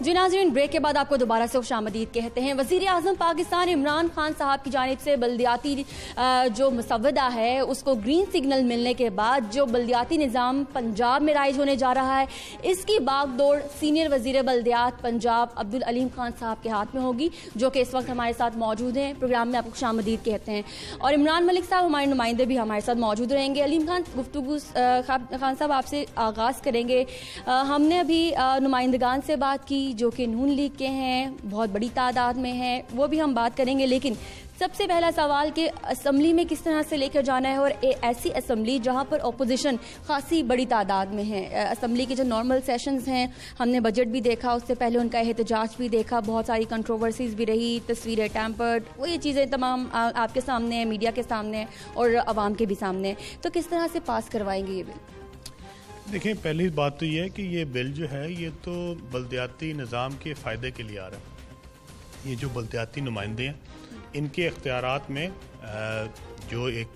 जी नाज़रीन, ब्रेक के बाद आपको दोबारा से खुशामदीद कहते हैं। वज़ीर आज़म पाकिस्तान इमरान खान साहब की जानिब से बल्दियाती जो मसवदा है उसको ग्रीन सिग्नल मिलने के बाद जो बल्दियाती निज़ाम पंजाब में राइज होने जा रहा है, इसकी बागडोर सीनियर वज़ीर बल्दियात पंजाब अब्दुल अलीम खान साहब के हाथ में होगी, जो कि इस वक्त हमारे साथ मौजूद हैं। प्रोग्राम में आपको खुशामदीद कहते हैं और इमरान मलिक साहब हमारे नुमाइंदे भी हमारे साथ मौजूद रहेंगे। अलीम खान गुफ्तगू खान साहब आपसे आगाज़ करेंगे। हमने अभी नुमाइंदगान से बात की जो कि नून लीग के हैं, बहुत बड़ी तादाद में हैं, वो भी हम बात करेंगे। लेकिन सबसे पहला सवाल कि असम्बली में किस तरह से लेकर जाना है और ऐसी असम्बली जहां पर अपोजिशन खासी बड़ी तादाद में है। असम्बली के जो नॉर्मल सेशंस हैं, हमने बजट भी देखा, उससे पहले उनका एहतजाज भी देखा, बहुत सारी कंट्रोवर्सीज भी रही, तस्वीरें टैम्पर्ड, वो ये चीज़ें तमाम आपके सामने है, मीडिया के सामने और आवाम के भी सामने। तो किस तरह से पास करवाएंगे ये बिल? देखिए, पहली बात तो ये है कि ये बिल जो है ये तो बल्दियाती निज़ाम के फ़ायदे के लिए आ रहा है। ये जो बल्दियाती नुमाइंदे हैं, इनके इख्तियारात में जो एक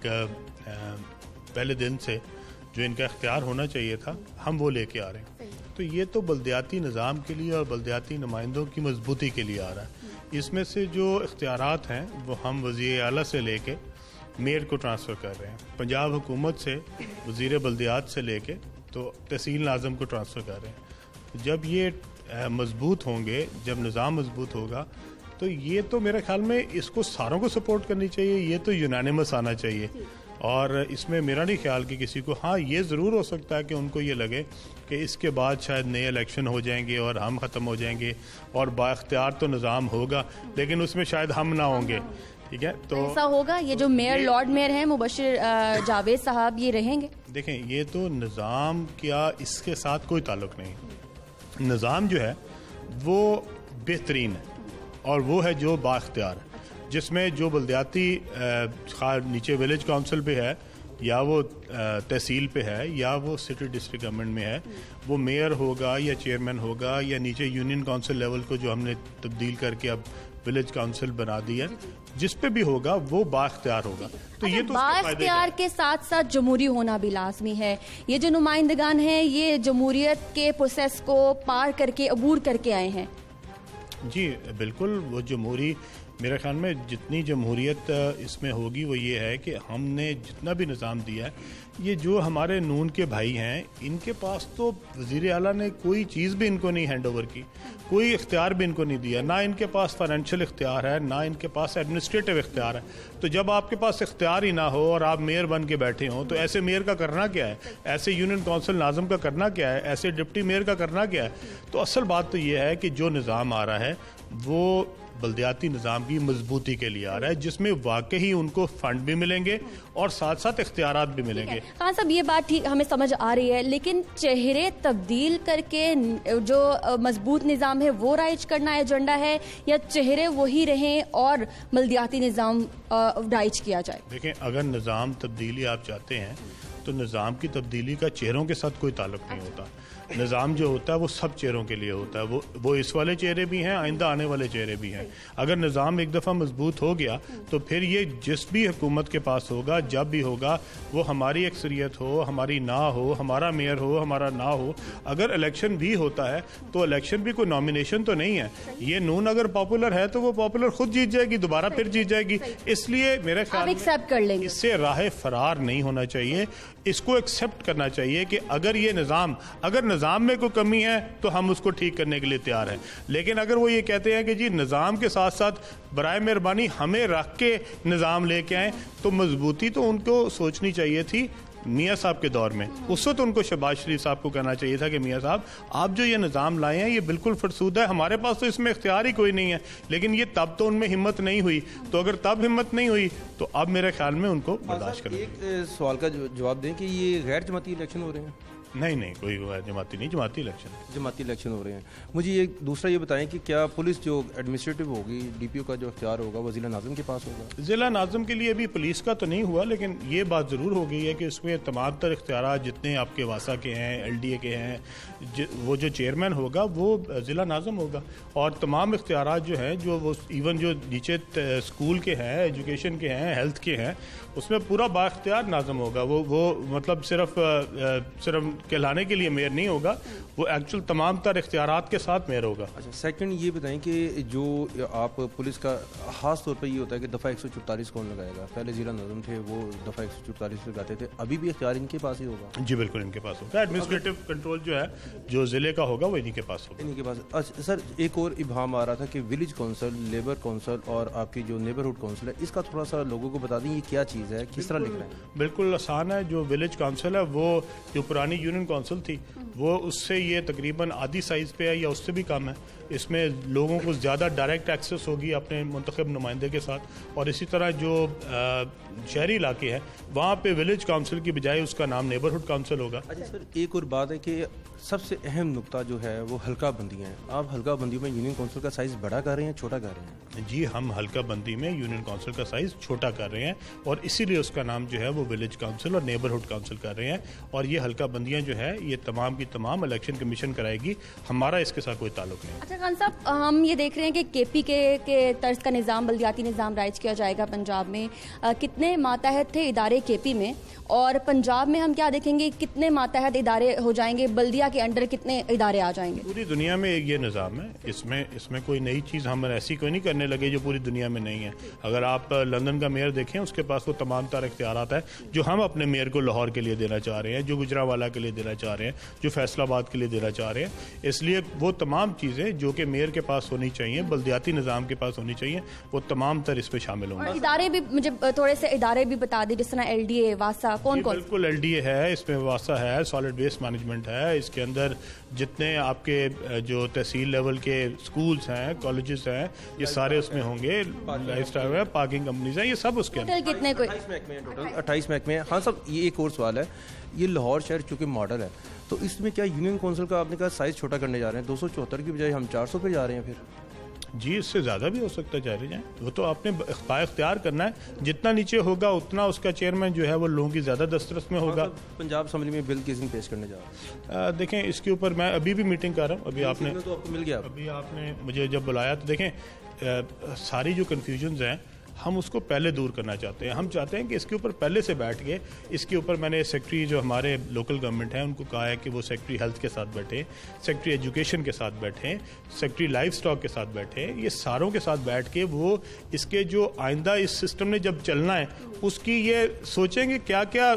पहले दिन से जो इनका इख्तियार होना चाहिए था, हम वो लेके आ रहे हैं। तो ये तो बल्दियाती निज़ाम के लिए और बल्दियाती नुमाइंदों की मजबूती के लिए आ रहा है। इसमें से जो इख्तियारात हैं वो हम वज़ीर आला से लेके मेयर को ट्रांसफ़र कर रहे हैं, पंजाब हुकूमत से वज़ीर बल्दियात से लेके तो तहसील नाज़म को ट्रांसफ़र कर रहे हैं। जब ये मजबूत होंगे, जब निज़ाम मजबूत होगा, तो ये तो मेरे ख्याल में इसको सारों को सपोर्ट करनी चाहिए। ये तो यूनानिमस आना चाहिए और इसमें मेरा नहीं ख्याल कि किसी को, हाँ ये ज़रूर हो सकता है कि उनको ये लगे कि इसके बाद शायद नए इलेक्शन हो जाएंगे और हम ख़त्म हो जाएंगे और बाख्तियार तो निज़ाम होगा, लेकिन उसमें शायद हम ना होंगे। ठीक है, तो ऐसा होगा। ये जो मेयर लॉर्ड मेयर हैं मुबशिर जावेद साहब, ये रहेंगे। देखें, ये तो निज़ाम क्या, इसके साथ कोई ताल्लुक नहीं। निज़ाम जो है वो बेहतरीन है और वो है जो बाख्तियार है, जिसमें जो बल्दियाती नीचे विलेज काउंसिल पे है या वो तहसील पे है या वो सिटी डिस्ट्रिक्ट गवर्नमेंट में है, वो मेयर होगा या चेयरमैन होगा या नीचे यूनियन काउंसिल लेवल को जो हमने तब्दील करके अब विलेज काउंसिल बना दी है, जिस पे भी होगा वो बाख्तियार होगा। तो ये तो बाख्तियार के साथ साथ जमहूरी होना भी लाजमी है। ये जो नुमाइंदगान हैं ये जमहूरियत के प्रोसेस को पार करके अबूर करके आए हैं। जी बिल्कुल, वो जमहूरी, मेरे ख्याल में जितनी जमहूरियत इसमें होगी वो ये है कि हमने जितना भी निज़ाम दिया है, ये जो हमारे नून के भाई हैं, इनके पास तो वज़ीर आला ने कोई चीज़ भी इनको नहीं हैंड ओवर की, कोई इख्तियार भी इनको नहीं दिया, ना इनके पास फाइनेंशियल इख्तियार है, ना इनके पास एडमिनिस्ट्रेटिव इख्तियार है। तो जब आपके पास इख्तियार ही ना हो और आप मेयर बन के बैठे हों, तो ऐसे मेयर का करना क्या है, ऐसे यूनियन काउंसिल नाज़म का करना क्या है, ऐसे डिप्टी मेयर का करना क्या है? तो असल बात तो ये है कि जो निज़ाम आ रहा है वो बल्दियाती निज़ाम की मजबूती के लिए आ रहा है, जिसमें वाकई उनको फंड भी मिलेंगे और साथ साथ इख्तियारात भी मिलेंगे। खान साहब, ये बात ठीक हमें समझ आ रही है, लेकिन चेहरे तब्दील करके जो मजबूत निज़ाम है वो राइज करना एजेंडा है या चेहरे वही रहें और बल्दियाती निज़ाम राइज किया जाए? देखें, अगर निज़ाम तब्दीली आप चाहते हैं तो निज़ाम की तब्दीली का चेहरों के साथ कोई ताल्लुक नहीं होता। निज़ाम जो होता है वो सब चेहरों के लिए होता है। वो इस वाले चेहरे भी हैं, आइंदा आने वाले चेहरे भी हैं। अगर निज़ाम एक दफ़ा मजबूत हो गया तो फिर ये जिस भी हुकूमत के पास होगा, जब भी होगा, वो हमारी अक्सरियत हो, हमारी ना हो, हमारा मेयर हो, हमारा ना हो, अगर इलेक्शन भी होता है तो इलेक्शन भी कोई नॉमिनेशन तो नहीं है। ये नून अगर पॉपुलर है तो वो पॉपुलर खुद जीत जाएगी, दोबारा फिर जीत जाएगी। इसलिए मेरे ख्याल में इससे राह फरार नहीं होना चाहिए, इसको एक्सेप्ट करना चाहिए कि अगर ये अगर निज़ाम में कोई कमी है तो हम उसको ठीक करने के लिए तैयार हैं। लेकिन अगर वो ये कहते हैं कि जी निज़ाम के साथ साथ बराए मेहरबानी हमें रख के निज़ाम लेके आए, तो मजबूती तो उनको सोचनी चाहिए थी मियाँ साहब के दौर में। उस वक्त उनको शहबाज शरीफ साहब को कहना चाहिए था कि मियाँ साहब, आप जो ये निज़ाम लाए हैं ये बिल्कुल फरसूद है, हमारे पास तो इसमें इख्तियार ही कोई नहीं है। लेकिन ये तब तो उनमें हिम्मत नहीं हुई, तो अगर तब हिम्मत नहीं हुई तो अब मेरे ख्याल में उनको बर्दाश्त करना। एक सवाल का जवाब दें कि ये गैर जमाती इलेक्शन हो रहे हैं? नहीं, कोई जमाती नहीं, जमाती इलेक्शन हो रहे हैं। मुझे ये दूसरा ये बताएं कि क्या पुलिस जो एडमिनिस्ट्रेटिव होगी, डीपीओ का जो इख्तियार होगा वो ज़िला नाज़म के पास होगा? ज़िला नाज़म के लिए अभी पुलिस का तो नहीं हुआ, लेकिन ये बात ज़रूर हो गई है कि उसमें तमाम तर इख्तियार जितने आपके वासा के हैं, LDA के हैं, वो जो चेयरमैन होगा वो ज़िला नाज़म होगा और तमाम इख्तियार जो हैं, जो वो इवन जो नीचे स्कूल के हैं, एजुकेशन के हैं, हेल्थ के हैं, उसमें पूरा बाख्तियार नाज़म होगा। वो मतलब सिर्फ कहलाने के लिए मेयर नहीं होगा, वो एक्चुअल तमाम तर इख्तियारात के साथ मेयर होगा। अच्छा, सेकंड ये बताएं कि जो आप पुलिस का खास तौर पे ये होता है कि दफ़ा 144 कौन लगाएगा? पहले ज़िला नाज़िम थे, वो दफ़ा 144 लगाते थे, अभी भी इख्तियार इनके पास ही होगा? जी बिल्कुल इनके पास होगा। एडमिनिस्ट्रेटिव कंट्रोल जो है जो ज़िले का होगा वो इन्हीं के पास होगा। इन्हीं के पास। अच्छा सर, एक और इबाम आ रहा था कि विलेज काउंसिल, लेबर काउंसिल और आपकी जो नेबरहुड काउंसिल है, इसका थोड़ा सा लोगों को बता दें ये क्या चीज़ है, किस तरह लिख रहे हैं? बिल्कुल आसान है। जो विलेज काउंसिल है वो जो पुरानी यूनियन काउंसिल थी वो उससे ये तकरीबन आधी साइज़ पे है या उससे भी कम है। इसमें लोगों को ज़्यादा डायरेक्ट एक्सेस होगी अपने मुंतखब नुमाइंदे के साथ, और इसी तरह जो शहरी इलाके हैं वहाँ पे विलेज काउंसिल की बजाय उसका नाम नेबरहुड काउंसिल होगा। अच्छा सर, एक और बात है कि सबसे अहम नुकता जो है वो हल्का बंदियाँ हैं। आप हल्का बंदियों में यूनियन काउंसिल का साइज़ बड़ा कर रहे हैं, छोटा कर रहे हैं? जी, हम हल्का बंदी में यूनियन काउंसिल का साइज़ छोटा कर रहे हैं और इसीलिए उसका नाम जो है वो विलेज काउंसिल और नेबरहुड काउंसिल कर रहे हैं। और ये हल्का बंदियाँ जो है ये तमाम की तमाम इलेक्शन कमीशन कराएगी, हमारा इसके साथ कोई ताल्लुक नहीं। अच्छा खान साहब, हम ये देख रहे हैं कि केपी के तर्ज का निज़ाम, बल्दियाती निज़ाम राइज किया जाएगा पंजाब में। कितने मातहत थे इदारे केपी में, और पंजाब में हम क्या देखेंगे, कितने मातहत इदारे हो जाएंगे, बल्दिया के अंडर कितने इदारे आ जाएंगे? पूरी दुनिया में ये निज़ाम है, इसमें कोई नई चीज़ हम ऐसी कोई नहीं करने लगे जो पूरी दुनिया में नहीं है। अगर आप लंदन का मेयर देखें, उसके पास वो तमाम तरह इख्तियारात है जो हम अपने मेयर को लाहौर के लिए देना चाह रहे हैं, जो गुजरावाला के लिए देना चाह रहे हैं, जो फैसलाबाद के लिए देना चाह रहे हैं। इसलिए वो तमाम चीज़ें जो कि मेयर के पास होनी चाहिए, बल्दियाती निज़ाम के पास होनी चाहिए, वो तमाम तर इस पर शामिल होंगे। इदारे भी मुझे थोड़े से इदारे भी बता दें, जिस तरह LDA, वासा, कौन कौन? बिल्कुल LDA है, इसमें वासा है, सॉलिड वेस्ट मैनेजमेंट है, इसके अंदर जितने आपके जो तहसील लेवल के स्कूल्स हैं, कॉलेजेस हैं, ये सारे उसमें होंगे, लाइफस्टाइल है, पार्किंग कंपनीज हैं, ये सब उसके अंदर। कितने कोई 28 महकमे। हाँ साहब, ये एक और सवाल है, ये लाहौर शहर चूँकि मॉडल है, तो इसमें क्या यूनियन काउंसिल का आपने कहा साइज़ छोटा करने जा रहे हैं? 274 की बजाय हम 400 पे जा रहे हैं फिर? जी, इससे ज़्यादा भी हो सकता है, चले जाएँ, वो तो आपने इख्तियार करना है। जितना नीचे होगा उतना उसका चेयरमैन जो है वो लोगों की ज़्यादा दस्तरस में होगा। पंजाब असम्बली में बिल किस दिन पेश करने जा रहा है? देखें, इसके ऊपर मैं अभी भी मीटिंग कर रहा हूँ। अभी आपने तो आपको मिल गया? अभी आपने मुझे जब बुलाया तो देखें, सारी जो कन्फ्यूजन्स हैं हम उसको पहले दूर करना चाहते हैं। हम चाहते हैं कि इसके ऊपर पहले से बैठ के, इसके ऊपर मैंने सेक्रेटरी जो हमारे लोकल गवर्नमेंट है उनको कहा है कि वो सेक्रेटरी हेल्थ के साथ बैठे, सेक्रेटरी एजुकेशन के साथ बैठें, सेक्रेटरी लाइफ स्टॉक के साथ बैठें, ये सारों के साथ बैठ के वो इसके जो आइंदा इस सिस्टम ने जब चलना है उसकी ये सोचेंगे क्या क्या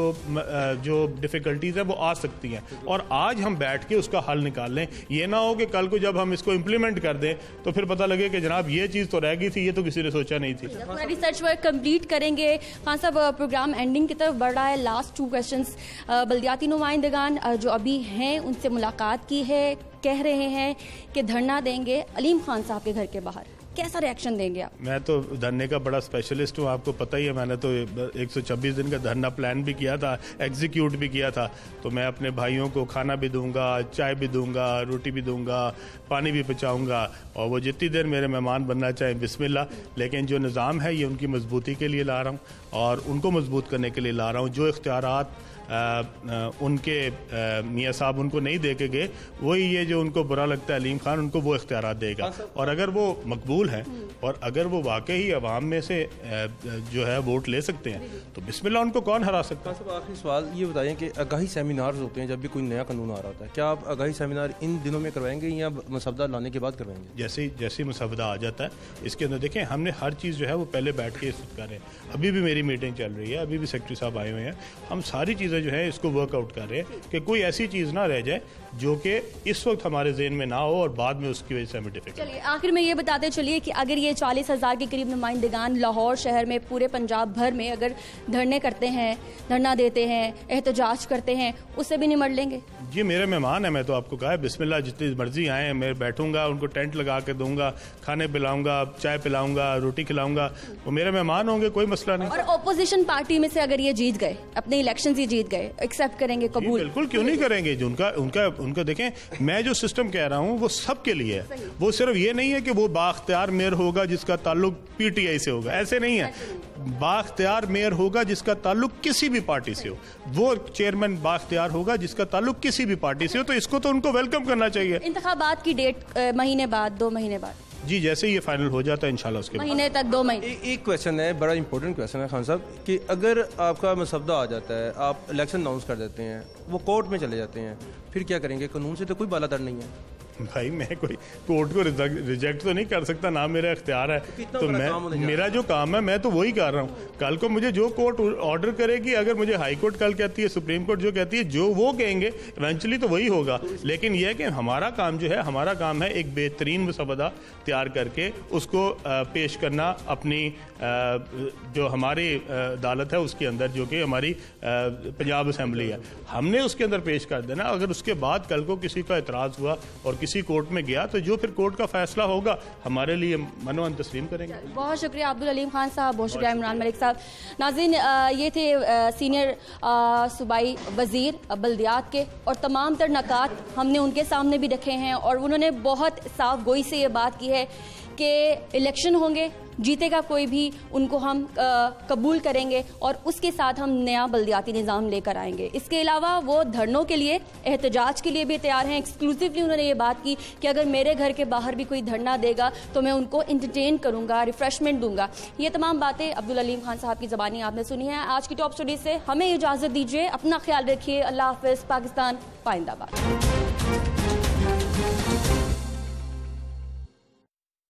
जो डिफ़िकल्टीज़ हैं वो आ सकती हैं, और आज हम बैठ के उसका हल निकाल लें। ये ना हो कि कल को जब हम इसको इम्प्लीमेंट कर दें तो फिर पता लगे कि जनाब ये चीज़ तो रह गई थी, ये तो किसी ने सोचा नहीं थी। पूरा रिसर्च वर्क कंप्लीट करेंगे। खान साहब, प्रोग्राम एंडिंग की तरफ बढ़ रहा है। लास्ट 2 क्वेश्चंस, बल्दियाती नुमाइंदगान जो अभी हैं उनसे मुलाकात की है, कह रहे हैं कि धरना देंगे अलीम खान साहब के घर के बाहर, कैसा रिएक्शन देंगे आप? मैं तो धरने का बड़ा स्पेशलिस्ट हूँ, आपको पता ही है। मैंने तो 126 दिन का धरना प्लान भी किया था, एग्जीक्यूट भी किया था। तो मैं अपने भाइयों को खाना भी दूंगा, चाय भी दूंगा, रोटी भी दूंगा, पानी भी पहुँचाऊँगा, और वो जितनी देर मेरे मेहमान बनना चाहें बिस्मिल्लाह। लेकिन जो निज़ाम है ये उनकी मजबूती के लिए ला रहा हूँ और उनको मजबूत करने के लिए ला रहा हूँ। जो इख्तियारात उनके मियाँ साहब उनको नहीं दे के गए, वही ये जो उनको बुरा लगता है अलीम खान, उनको वो इख्तियारात देगा। और अगर वो मकबूल हैं और अगर वो वाकई अवाम में से जो है वोट ले सकते हैं तो बिस्मिल्लाह, उनको कौन हरा सकता है। आखिरी सवाल ये बताएं कि आगाही सेमिनार्स होते हैं जब भी कोई नया कानून आ रहा होता है, क्या आप आगाही सेमिनार इन दिनों में करवाएंगे या मसवदा लाने के बाद करवाएंगे? जैसे मसवदा आ जाता है इसके अंदर देखें, हमने हर चीज़ जो है वो पहले बैठ के कर रहे हैं। अभी भी मेरी मीटिंग चल रही है, अभी भी सेक्रेटरी साहब आए हुए हैं। हम सारी चीज़ें जो है इसको वर्कआउट कर रहे हैं कि कोई ऐसी चीज़ ना रह जाए जो कि इस वक्त हमारे जेहन में ना हो और बाद में उसकी वजह से हमें डिफिकल्ट। चलिए आखिर में ये बताते चलिए कि अगर ये 40,000 के करीब नुमाइंदगान लाहौर शहर में, पूरे पंजाब भर में अगर धरने करते हैं, धरना देते हैं, एहतजाज करते हैं, उससे भी निमट लेंगे? जी, मेरे मेहमान हैं, मैं तो आपको कहा है बिस्मिल्लाह, जितनी मर्जी आए, मैं बैठूंगा, उनको टेंट लगा के दूंगा, खाने पिलाऊंगा, चाय पिलाऊंगा, रोटी खिलाऊंगा, वो मेरे मेहमान होंगे, कोई मसला नहीं। और ऑपोजिशन पार्टी में से अगर ये जीत गए, अपने इलेक्शन ही जीत गए, एक्सेप्ट करेंगे, कबूल? बिल्कुल, क्यों नहीं करेंगे। जो उनका देखें, मैं जो सिस्टम कह रहा हूँ वो सबके लिए है। वो सिर्फ ये नहीं है कि वो बाख्तियार मेयर होगा जिसका ताल्लुक PTI से होगा, ऐसे नहीं है। बाख्तियार मेयर होगा जिसका ताल्लुक किसी भी पार्टी से हो, वो चेयरमैन बाख्तियार होगा जिसका ताल्लुक किसी भी पार्टी से हो, तो इसको तो उनको वेलकम करना चाहिए। इंतखाबात की डेट महीने बाद, 2 महीने बाद? जी जैसे ये फाइनल हो जाता है इंशाल्लाह उसके महीने तक 2 महीने। एक क्वेश्चन है, बड़ा इंपॉर्टेंट क्वेश्चन है खान साहब, कि अगर आपका मसवदा आ जाता है, आप इलेक्शन अनाउंस कर देते हैं, वो कोर्ट में चले जाते हैं, फिर क्या करेंगे? कानून से तो कोई बालातर नहीं है भाई। मैं कोई कोर्ट को रिजेक्ट तो नहीं कर सकता, ना मेरा इख्तियार है। तो मैं, मेरा जो काम है मैं तो वही कर रहा हूँ। कल को मुझे जो कोर्ट ऑर्डर करेगी, अगर मुझे हाई कोर्ट कल कहती है, सुप्रीम कोर्ट जो कहती है, जो वो कहेंगे इवेंचुअली तो वही होगा। लेकिन यह है कि हमारा काम जो है, हमारा काम है एक बेहतरीन मसवदा तैयार करके उसको पेश करना अपनी जो हमारी अदालत है उसके अंदर, जो कि हमारी पंजाब असम्बली है, हमने उसके अंदर पेश कर देना। अगर उसके बाद कल को किसी का एतराज़ हुआ और किसी कोर्ट में गया, तो जो फिर कोर्ट का फैसला होगा हमारे लिए मनोअन तस्लीम करेंगे। बहुत शुक्रिया अब्दुल अलीम खान साहब, बहुत शुक्रिया इमरान मलिक साहब। नाज़रीन, ये थे सीनियर सूबाई वजीर बल्दियात के, और तमाम तर नकात हमने उनके सामने भी रखे हैं, और उन्होंने बहुत साफ गोई से ये बात की है कि इलेक्शन होंगे, जीतेगा कोई भी, उनको हम कबूल करेंगे और उसके साथ हम नया बल्दियाती निज़ाम लेकर आएंगे। इसके अलावा वो धरनों के लिए, एहतजाज के लिए भी तैयार हैं। एक्सक्लूसिवली उन्होंने ये बात की कि अगर मेरे घर के बाहर भी कोई धरना देगा तो मैं उनको इंटरटेन करूंगा, रिफ्रेशमेंट दूंगा। ये तमाम बातें अब्दुल अलीम खान साहब की ज़बानी आपने सुनी है। आज की टॉप स्टोरी से हमें इजाज़त दीजिए, अपना ख्याल रखिए। अल्लाह हाफ़िज़। पाकिस्तान पाइंदाबाद।